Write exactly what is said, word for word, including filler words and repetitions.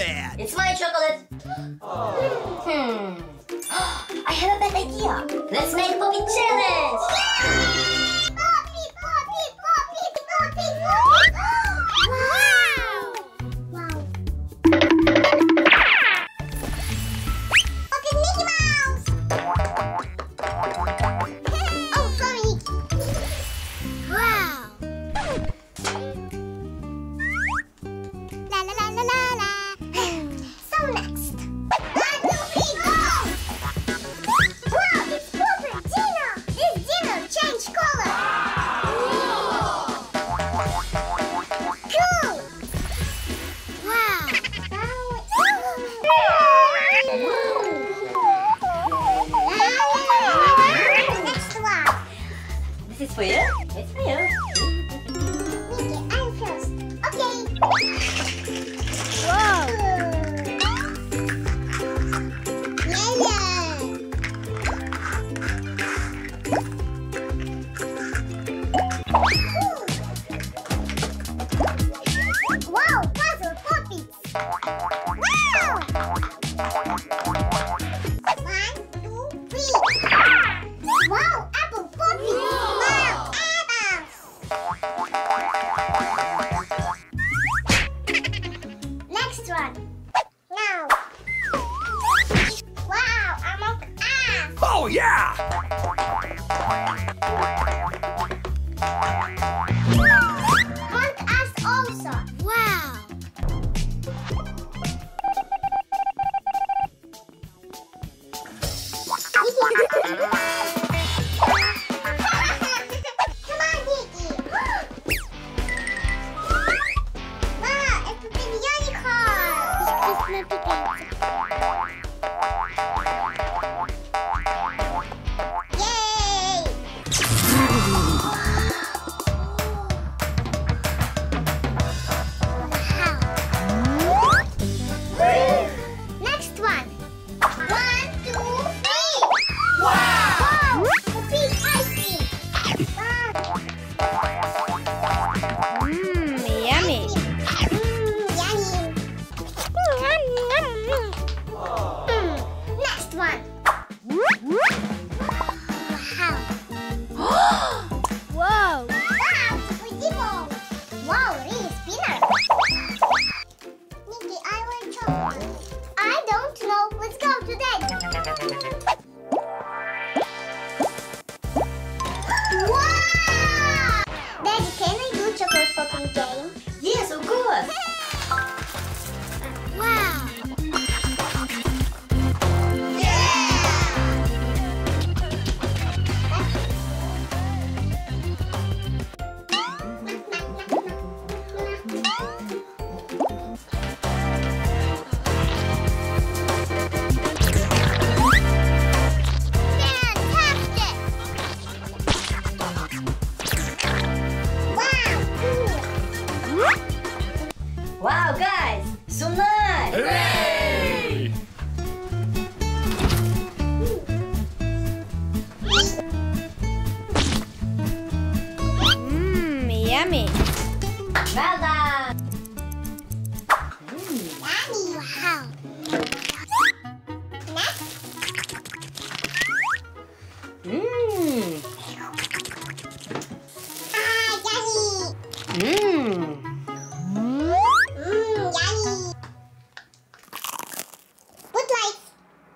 that? It's my chocolate. Hmm. I have a bad idea. Let's make a poppy challenge. Yay! Poppy, poppy, poppy, poppy, poppy. Wow! Wow. Poppy Mickey Mouse. Oh, sorry. Wow. La la la la la la. So next. One, two, three, go! Wow, it's Pooper Dino. This Dino changed color. Cool. Wow. Next one. This is for you. It's for you. Mickey, I'm first. Okay. Wow. Yellow. Wow, puzzle poppies. Wow. One, two, three. Wow, apple poppies. Wow, apples. Next one. Now. Wow, Among Us. Oh, yeah! Among Us also. Wow. Come on, Mickey. Wow, it's a big unicorn. Yay! Next one. One, two, three. Wow! A big ice cream. Wow. Mmm, yummy. Mmm, yummy. Hmm. Next one. Wow. Wow. Wow, Super Demo. Wow, really spinner. Mickey, I want chocolate. I don't know. Let's go today. Wow! Daddy, can I do chocolate popping game? Yes, of course. Wow! Fantastic! Wow, cool! Wow, guys, so nice. Hooray! Mmm, yummy. Well done. Yummy! Wow! Next, Mmm. ah, yummy! Mmm.